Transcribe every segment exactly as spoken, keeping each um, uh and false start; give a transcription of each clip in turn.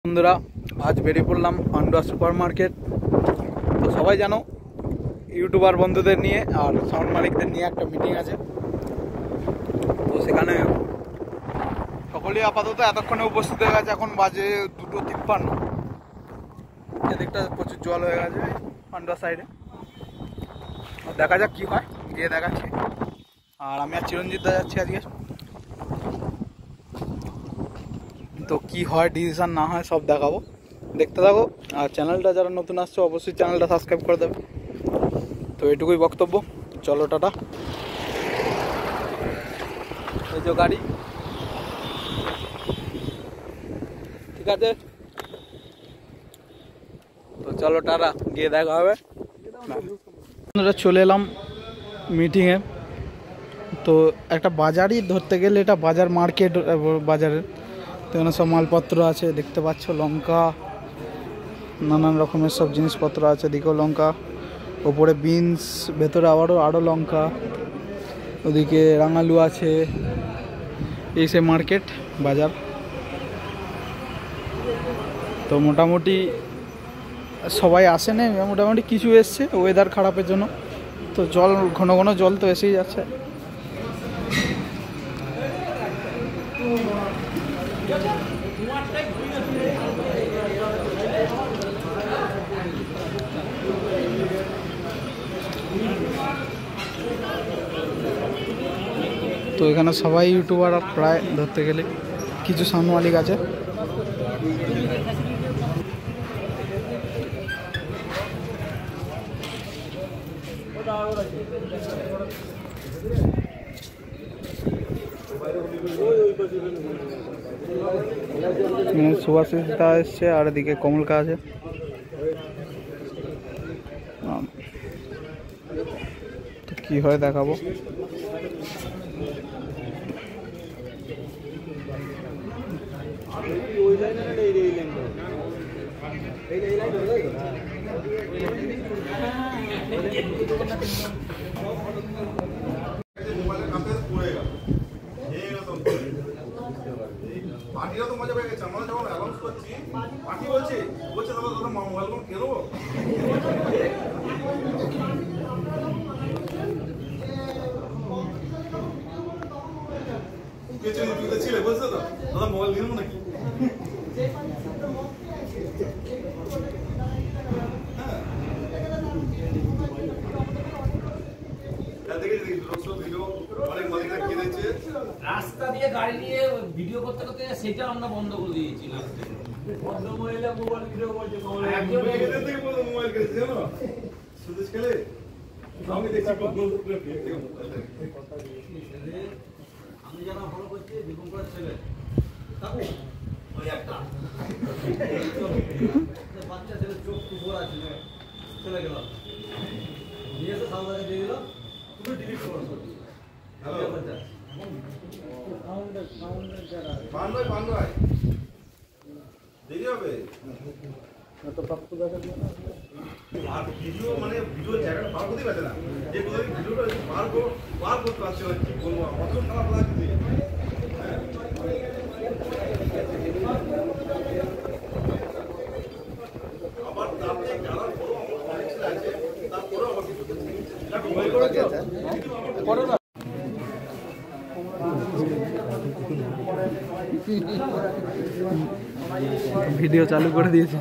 বন্ধুরা আজ বেরিয়ে পড়লাম পান্ডুয়া সুপার মার্কেট। তো সবাই জানো ইউটিউবার বন্ধুদের নিয়ে আর সাউন্ড মালিকদের নিয়ে একটা মিটিং আছে। তো সেখানে সকলেই আপাতত এতক্ষণে উপস্থিত হয়ে গেছে। এখন বাজে দুটো তিপ্পান্ন। এদিকটা প্রচুর জল হয়ে গেছে পান্ডুয়া সাইডে। দেখা যাক কি হয়, গিয়ে দেখাচ্ছি। আর আমি আর চিরঞ্জিত দা যাচ্ছি আজকে। তো কি হয় ডিসিশন না হয় সব দেখাবো, দেখতে থাকো। আর চ্যানেলটা যারা নতুন আসছে অবশ্যই চ্যানেলটা সাবস্ক্রাইব করে দেবে। তো এটুকুই বক্তব্য, চলো টাটা। এই যে গাড়ি, ঠিক আছে। তো চলো টাটা, গিয়ে দেখা হবে। আমরা চলে এলাম মিটিংয়ে। তো একটা বাজারই ধরতে গেলে এটা বাজার, মার্কেট বাজারের। তো এখানে সব মালপত্র আছে দেখতে পাচ্ছ, লঙ্কা, নানান রকমের সব জিনিসপত্র আছে। দিকেও লঙ্কা, ওপরে বিনস, ভেতরে আবারও আরও লঙ্কা, ওদিকে রাঙালু আছে। এই সে মার্কেট বাজার। তো মোটামুটি সবাই আসে না, মোটামুটি কিছু এসছে ওয়েদার খারাপের জন্য। তো জল ঘন ঘন জল তো এসেই যাচ্ছে। তো এখানে সবাই ইউটিউবার প্রায় ধরতে গেলে, কিছু সাউন্ড মালিক আছে। সুভাষিস দা এসছে, আর এদিকে কমলকা আছে। তো কি হয় দেখাবো। পার্টিরা তো মজা পেয়ে গেছে। আমরা যখন অ্যানাউন্স করছি, পার্টি বলছে বলছে দাদা দাদা মোবাইল ফোন কেন পেছনে তুই ছিলে, বলছে তো দাদা মোবাইল কিনবো নাকি। রাস্তা দিয়ে গাড়ি নিয়ে ভিডিও করতে করতে সেটা আমরা বন্ধ করে দিয়েছি। ভদ্র মহিলা মোবাইল ভিডিও করছে, মোবাইল কিনেছে জানো সুদেশ খেলে। আমি দেখছি আমি যারা ফলো করছি দিগম্বর ছেলে ওই একটা বাচ্চা ছেলে চোখ টুকর আছে, চলে গেল নিয়ে এসে সামনে দিয়ে দিল, তুমি ডিলিট করো। হ্যালো পান্ডুয়ায় পান্ডুয়ায় দেরি হবে। আর ভিডিও মানে ভিডিও জায়গাটা বার করতেই পারছে না, যে কোথায় ভিডিওটা বার করো বার করতে পারছে না। কি বলবো, অত খারাপ লাগছে। আবার তারপরে যারা বড় অনেক ছেলে আছে তারপরেও আবার ভিডিও চালু করে দিয়েছে।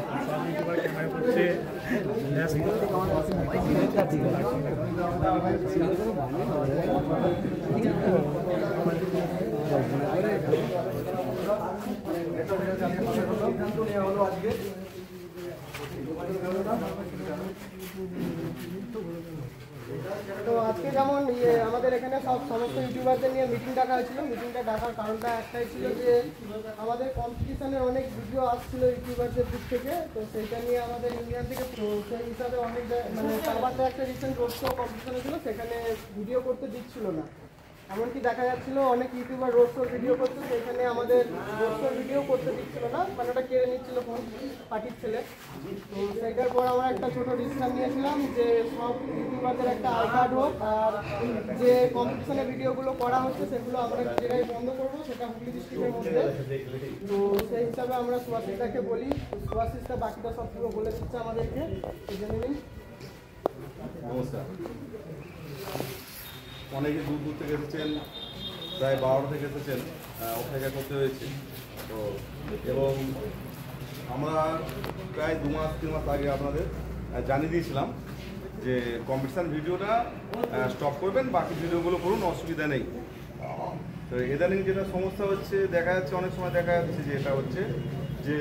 তো আজকে যেমন ইয়ে আমাদের এখানে সব সমস্ত ইউটিউবারদের নিয়ে মিটিং ডাকা হয়েছিল। মিটিংটা ডাকার কারণটা একটাই ছিল যে আমাদের কম্পিটিশনের অনেক ভিডিও আসছিল ইউটিউবারদের দিক থেকে। তো সেইটা নিয়ে আমাদের ইন্ডিয়ান থেকে, তো সেই হিসাবে অনেক মানে সার্ভারটা একটা রিসেন্ট রোড শো কম্পিটিশন ছিল, সেখানে ভিডিও করতে দিচ্ছিল না। এমনকি দেখা যাচ্ছিল অনেক ইউটিউবার রোড শোর ভিডিও করতো, সেখানে আমাদের রোড শোর ভিডিও করতে দিচ্ছিল না, মানে ওটা কেড়ে নিচ্ছিল ফোন পার্টির ছেলে। তো সেইটার পর আমরা একটা ছোটো ডিসিশন নিয়েছিলাম যে সব ইউটিউবারদের একটা আই কার্ড হোক, আর যে কম্পিটিশনের ভিডিওগুলো করা হচ্ছে সেগুলো আমরা নিজেরাই বন্ধ করবো, সেটা হুগলি ডিস্ট্রিক্টের মধ্যে। তো সেই হিসাবে আমরা সুভাষিসদাকে বলি, সুভাষিসদা বাকিটা সব পুরো বলে দিচ্ছে আমাদেরকে, জেনে নিন। নমস্কার। অনেকে দূর দূর থেকে এসেছেন, প্রায় বারোটা থেকে এসেছেন, অপেক্ষা করতে হয়েছে। তো এবং আমরা প্রায় দু মাস তিন মাস আগে আপনাদের জানিয়ে দিয়েছিলাম যে কম্পিটিশান ভিডিওটা স্টপ করবেন, বাকি ভিডিওগুলো করুন, অসুবিধা নেই। তো ইদানিং যেটা সমস্যা হচ্ছে, দেখা যাচ্ছে অনেক সময় দেখা যাচ্ছে যে এটা হচ্ছে যে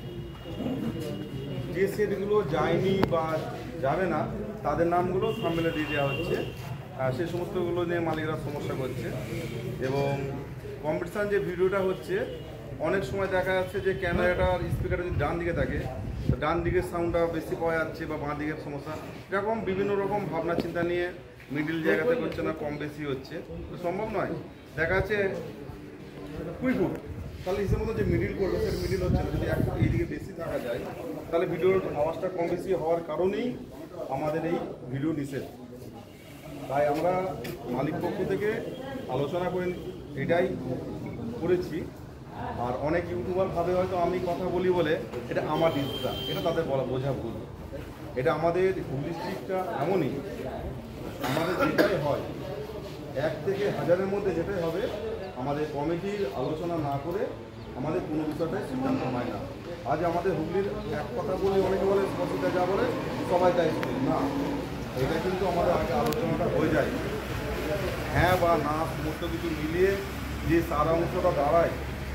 যে সেটগুলো যায়নি বা যাবে না তাদের নামগুলো থাম্বনেলে দিয়ে দেওয়া হচ্ছে, সেই সমস্তগুলো নিয়ে মালিকরা সমস্যা করছে। এবং কম্পিটিশান যে ভিডিওটা হচ্ছে অনেক সময় দেখা যাচ্ছে যে ক্যামেরাটার স্পিকারটা যদি ডান দিকে থাকে, তো ডান দিকের সাউন্ডটা বেশি পাওয়া যাচ্ছে বা বাঁ দিকের সমস্যা, এরকম বিভিন্ন রকম ভাবনা চিন্তা নিয়ে মিডিল জায়গাতে করছে না, কম বেশি হচ্ছে, তো সম্ভব নয়। দেখা যাচ্ছে কুড়ি ফুট, তাহলে হিসেবে মতো যে মিডিল করবে সে মিডিল হচ্ছে না, যদি এক ফুট এইদিকে বেশি থাকা যায় তাহলে ভিডিওর আওয়াজটা কম বেশি হওয়ার কারণেই আমাদের এই ভিডিও নিষেধ। তাই আমরা মালিক পক্ষ থেকে আলোচনা করে এটাই করেছি। আর অনেক ইউটিউবার ভাবে হয়তো আমি কথা বলি বলে এটা আমার ডিসিশন, এটা তাদের বলা বোঝা ভুল। এটা আমাদের হুগলি ডিস্ট্রিক্টটা এমনই, আমাদের যেটাই হয় এক থেকে হাজারের মধ্যে যেটাই হবে আমাদের কমিটির আলোচনা না করে আমাদের কোনো বিষয়টাই সিদ্ধান্ত হয় না। আজ আমাদের হুগলির এক কথা বলি, অনেকে বলে স্পষ্টতা যা বলে সবাই তাই শুনি না, এটা কিন্তু আমাদের আগে আলোচনাটা হয়ে যায়, হ্যাঁ বা না সমস্ত কিছু মিলিয়ে যে সার অংশটা দাঁড়ায়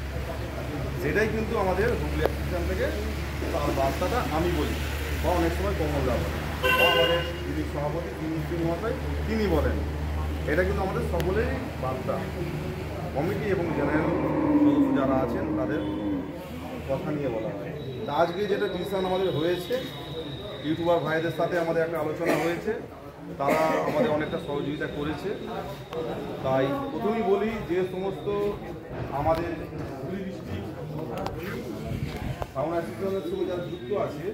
সেটাই কিন্তু আমাদের হুগলি অ্যাসোসিয়েশন থেকে তার বার্তাটা আমি বলি, বা অনেক সময় কমল দা বলে, বা আমাদের যিনি সভাপতি তিনি মহাশয় তিনি বলেন। এটা কিন্তু আমাদের সকলেরই বার্তা, কমিটি এবং জেনারেল সদস্য যারা আছেন তাদের কথা নিয়ে বলা হয়। তা আজকে যেটা ডিসিশন আমাদের হয়েছে, ইউটিউবার ভাইদের সাথে আমাদের একটা আলোচনা হয়েছে, তারা আমাদের অনেকটা সহযোগিতা করেছে। তাই প্রথমেই বলি যে সমস্ত আমাদের হুগলি ডিস্ট্রিক্ট সাউন্ড অ্যাসোসিয়েশনের সঙ্গে যারা যুক্ত আছে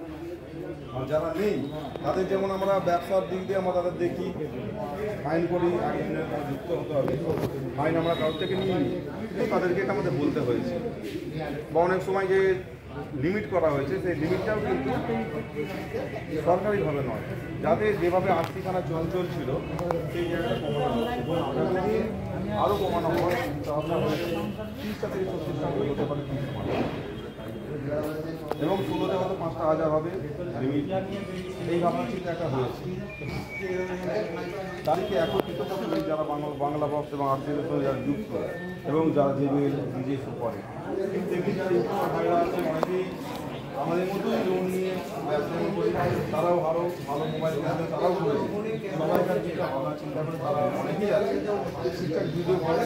আর যারা নেই তাদের, যেমন আমরা ব্যবসার দিক দিয়ে আমরা তাদের দেখি ফাইন করি, আগে যুক্ত হতে হবে, ফাইন আমরা কারোর থেকে নিই, কিন্তু তাদেরকে এটা আমাদের বলতে হয়েছে। বা অনেক সময় যে লিমিট করা হয়েছে সেই লিমিটটাও কিন্তু সরকারিভাবে নয়, যাতে যেভাবে আর্থিক আনা চঞ্চল ছিল সেই জায়গাটা কমানো হচ্ছে, আরও কমানো হয়। চিন্তাভাবনা হয়েছে তিরিশটা থেকে ছত্রিশটা হতে পারে, এবং ষোলোতে হয়তো পাঁচটা হাজার হবে লিমিট, এই ভাবনা চিন্তা একটা হয়েছে। তাদেরকে একত্রিত করতে যারা বাংলা বাংলা বক্স এবং আর্থিকের সঙ্গে যারা যুক্ত এবং যারা যে নিজে এসব করে, ঠিক তেমনি যারা ভাইরা আছে অনেকেই আমাদের মতোই লোন নিয়ে ব্যবসা করে, তারাও আরও ভালো মোবাইল কিনবে, তারাও করেছে। সবাইকার যেটা ভাবনা চিন্তা করে তারা অনেকেই আছে ঠিকঠাক ভিডিও করে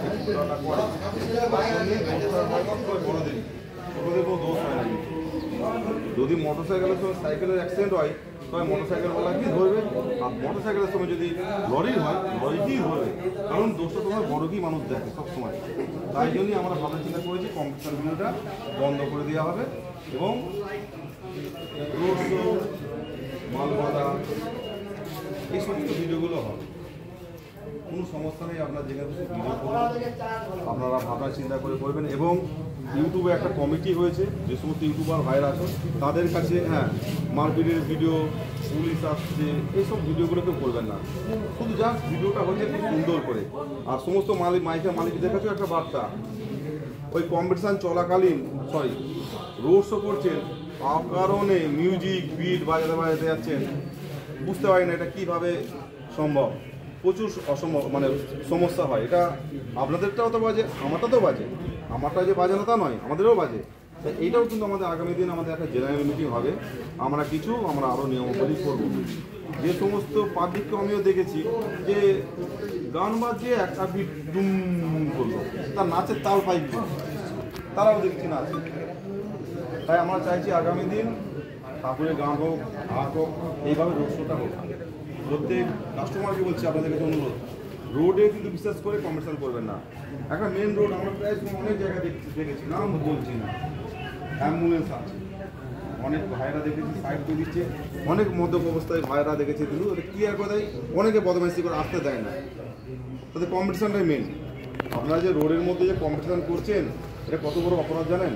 করে বড়দের ছোটোদের কোনো দোষ হয় না। যদি মোটর সাইকেলের সঙ্গে সাইকেলের অ্যাক্সিডেন্ট হয় তবে মোটর সাইকেলওয়ালা কি ধরবে, আর মোটর সাইকেলের সঙ্গে যদি লরির হয় লরিকেই ধরবে, কারণ দোষটা তোমার বড়কেই মানুষ দেখে সবসময়। তাই জন্যই আমরা ভাবনা চিন্তা করেছি কম্পিটিশন ভিডিওটা বন্ধ করে দেওয়া হবে এবং রোড শো, মাল বাঁধা এই সমস্ত ভিডিওগুলো হবে, কোনো সমস্যা নেই। আপনারা যেখানে ভিডিও করবেন আপনারা ভাবনা চিন্তা করে করবেন। এবং ইউটিউবে একটা কমিটি হয়েছে, যে সমস্ত ইউটিউবার ভাইরা আছে তাদের কাছে হ্যাঁ মারপিটের ভিডিও, পুলিশ আসছে, এইসব ভিডিওগুলো কেউ করবেন না, শুধু জাস্ট ভিডিওটা হচ্ছে খুব সুন্দর করে। আর সমস্ত মালিক মাইকের মালিকদের কাছেও একটা বার্তা, ওই কম্পিটিশান চলাকালীন সরি রোড শো করছেন, কারণে মিউজিক বিট বাজাতে বাজাতে যাচ্ছেন, বুঝতে পারি না এটা কীভাবে সম্ভব, প্রচুর অসম্ভব মানে সমস্যা হয়। এটা আপনাদেরটাও তো বাজে, আমারটাতেও বাজে, আমারটা যে বাজে না তা নয়, আমাদেরও বাজে। তো এইটাও কিন্তু আমাদের আগামী দিন আমাদের একটা জেনারেল মিটিং হবে, আমরা কিছু আমরা আরও নিয়মাবলী করব। যে সমস্ত পাবলিককে আমিও দেখেছি যে গান বাজিয়ে একটা বিট ডুম করলো, তার নাচের তাল পাই তারাও দেখছি নাচ। তাই আমরা চাইছি আগামী দিন ঠাকুরের গান হোক, আঁক হোক, এইভাবে রোড শোটা হোক। প্রত্যেক কাস্টমারকে বলছি আপনাদের কাছে অনুরোধ, রোডে কিন্তু বিশ্বাস করে কম্পিটিশন করবেন না। একটা মেন রোড আমরা প্রায় অনেক জায়গায় দেখছি দেখেছি নাম বলছি না, অ্যাম্বুলেন্স আছে, অনেক ভাইরা দেখেছি সাইড করে দিচ্ছে, অনেক মদ্যপ অবস্থায় ভাইরা দেখেছি কিন্তু কি আর কথা অনেকে বদমাইশি করে আসতে দেয় না। তাদের কম্পিটিশনটাই মেন। আপনারা যে রোডের মধ্যে যে কম্পিটিশন করছেন এটা কত বড় অপরাধ জানেন?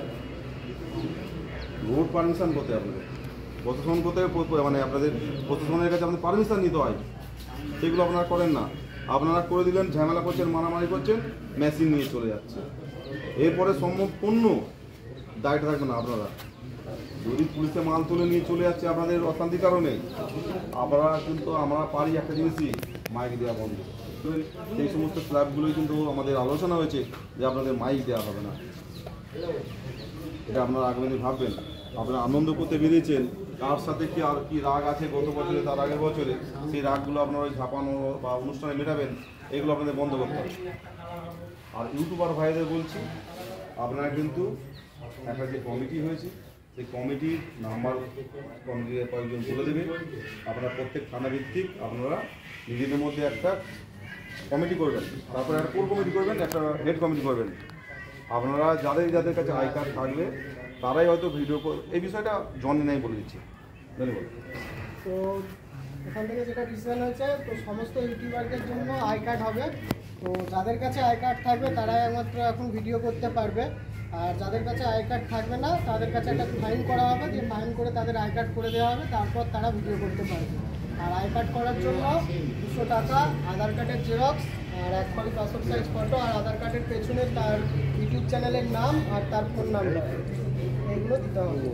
রোড পারমিশন করতে আপনাদের প্রশাসন করতে মানে আপনাদের প্রশাসনের কাছে আপনাদের পারমিশন নিতে হয়, সেগুলো আপনারা করেন না। আপনারা করে দিলেন, ঝামেলা করছেন, মারামারি করছেন, মেশিন নিয়ে চলে যাচ্ছে। এরপরে সম্পূর্ণ দায়টা থাকবে না আপনারা। যদি পুলিশে মাল তুলে নিয়ে চলে যাচ্ছে আপনাদের অশান্তির কারণে, আপনারা কিন্তু আমরা পারি একটা জিনিসই মাইক দেওয়া বন্ধ। সেই সমস্ত ক্লাবগুলোই কিন্তু আমাদের আলোচনা হয়েছে যে আপনাদের মাইক দেওয়া হবে না। এটা আপনারা আগামী দিন ভাববেন। আপনারা আনন্দ করতে বেরিয়েছেন, তার সাথে কি আর কি রাগ আছে গত বছরে তার আগের বছরে, সেই রাগগুলো আপনারা ওই ঝাপানো বা অনুষ্ঠানে মেটাবেন, এগুলো আপনাদের বন্ধ করতে হবে। আর ইউটিউবার ভাইদের বলছি, আপনারা কিন্তু একটা যে কমিটি হয়েছে সেই কমিটির নাম্বার কমিটির কয়েকজন বলে দেবে। আপনারা প্রত্যেক থানা ভিত্তিক আপনারা নিজেদের মধ্যে একটা কমিটি করবেন, তারপরে একটা কোর কমিটি করবেন, একটা হেড কমিটি করবেন। আপনারা যাদের যাদের কাছে আই কার্ড থাকবে তারাই হয়তো ভিডিও এই বিষয়টা জনি নাই বলে দিচ্ছে। ধন্যবাদ। তো এখান থেকে যেটা ডিসিশন হয়েছে, তো সমস্ত ইউটিউবারদের জন্য আই কার্ড হবে। তো যাদের কাছে আই কার্ড থাকবে তারাই একমাত্র এখন ভিডিও করতে পারবে, আর যাদের কাছে আই কার্ড থাকবে না তাদের কাছে একটা ফাইন করা হবে, যে ফাইন করে তাদের আই কার্ড করে দেওয়া হবে, তারপর তারা ভিডিও করতে পারবে। আর আই কার্ড করার জন্য দুশো টাকা, আধার কার্ডের জেরক্স আর এক কপি পাসপোর্ট সাইজ ফটো, আর আধার কার্ডের পেছনে তার ইউটিউব চ্যানেলের নাম আর তার ফোন নাম্বার, এগুলো দিতে হবে।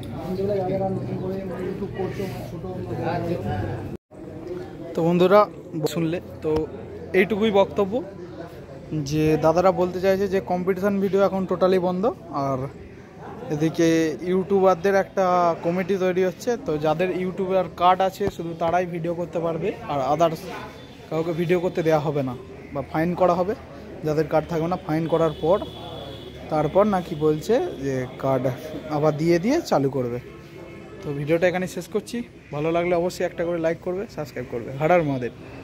তো বন্ধুরা শুনলে তো এইটুকুই বক্তব্য, যে দাদারা বলতে চাইছে যে কম্পিটিশান ভিডিও এখন টোটালি বন্ধ, আর এদিকে ইউটিউবারদের একটা কমিটি তৈরি হচ্ছে। তো যাদের ইউটিউবার কার্ড আছে শুধু তারাই ভিডিও করতে পারবে, আর আদার্স কাউকে ভিডিও করতে দেওয়া হবে না বা ফাইন করা হবে। যাদের কার্ড থাকবে না ফাইন করার পর তারপর নাকি বলছে যে কার্ড আবার দিয়ে দিয়ে চালু করবে। তো ভিডিওটা এখানে শেষ করছি। ভালো লাগলে অবশ্যই একটা করে লাইক করবে, সাবস্ক্রাইব করবে। হাড়ার মহাদেব।